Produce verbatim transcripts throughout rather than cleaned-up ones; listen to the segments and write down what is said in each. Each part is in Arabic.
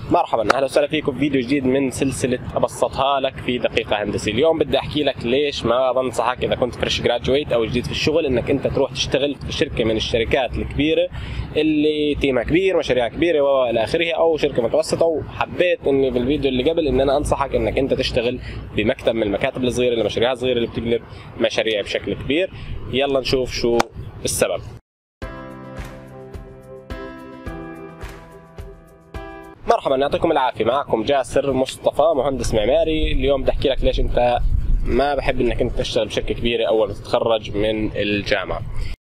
مرحبا، اهلا وسهلا فيكم في فيديو جديد من سلسله ابسطها لك في دقيقه هندسيه. اليوم بدي احكي لك ليش ما بنصحك اذا كنت فريش جراجويت او جديد في الشغل انك انت تروح تشتغل في شركه من الشركات الكبيره اللي تيمها كبير، مشاريعها كبيره والى اخره، او شركه متوسطه. وحبيت اني بالفيديو اللي قبل ان انا انصحك انك انت تشتغل بمكتب من المكاتب الصغيره اللي مشاريعها صغيره اللي بتقلب مشاريع بشكل كبير. يلا نشوف شو السبب. مرحبا، يعطيكم العافيه. معكم جاسر مصطفى، مهندس معماري. اليوم بدي احكي لك ليش انت ما بحب انك انت تشتغل بشركه كبيره اول ما تتخرج من الجامعه.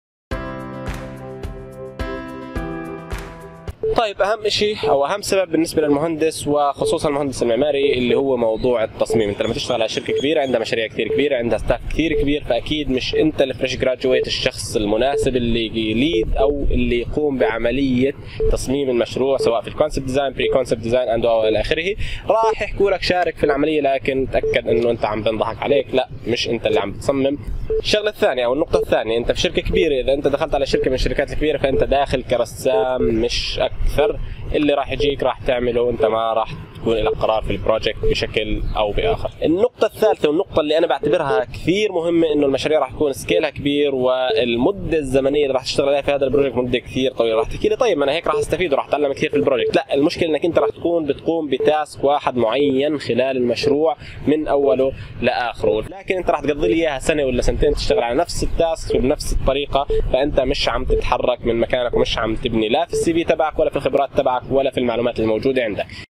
طيب، اهم شيء او اهم سبب بالنسبه للمهندس وخصوصا المهندس المعماري اللي هو موضوع التصميم. انت لما تشتغل على شركه كبيره عندها مشاريع كثير كبيره، عندها ستاف كثير كبير، فاكيد مش انت الفريش جراجويت الشخص المناسب اللي يليد او اللي يقوم بعمليه تصميم المشروع، سواء في الكونسبت ديزاين، بري كونسبت ديزاين، اند الى اخره. راح يحكوا لك شارك في العمليه، لكن تاكد انه انت عم بنضحك عليك، لا مش انت اللي عم بتصمم. الشغله الثانيه او النقطه الثانيه، انت في شركه كبيره، اذا انت دخلت على شركه من الشركات الكبيره فانت داخل كرسام مش اكثر. اللي راح يجيك راح تعمله، انت ما راح تكون لك قرار في البروجكت بشكل او باخر. النقطه الثالثه والنقطه اللي انا بعتبرها كثير مهمه، انه المشاريع راح تكون سكيلها كبير، والمده الزمنيه اللي راح تشتغل عليها في هذا البروجكت مده كثير طويله. راح تحكي لي طيب ما انا هيك راح استفيد وراح اتعلم كثير في البروجكت. لا، المشكله انك انت راح تكون بتقوم بتاسك واحد معين خلال المشروع من اوله لاخره، لكن انت راح تقضي لي اياها سنه ولا سنتين تشتغل على نفس التاسك وبنفس الطريقه، فانت مش عم تتحرك من مكانك ومش عم تبني لا في السي في تبعك ولا في الخبرات تبعك ولا في المعلومات الموجوده عندك.